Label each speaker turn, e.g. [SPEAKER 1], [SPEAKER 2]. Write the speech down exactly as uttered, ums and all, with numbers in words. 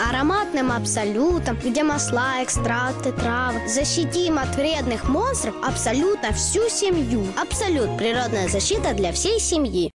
[SPEAKER 1] ароматным абсолютом, где масла, экстракты, травы. Защитим от вредных монстров абсолютно всю семью. Абсолют – природная защита для всей семьи.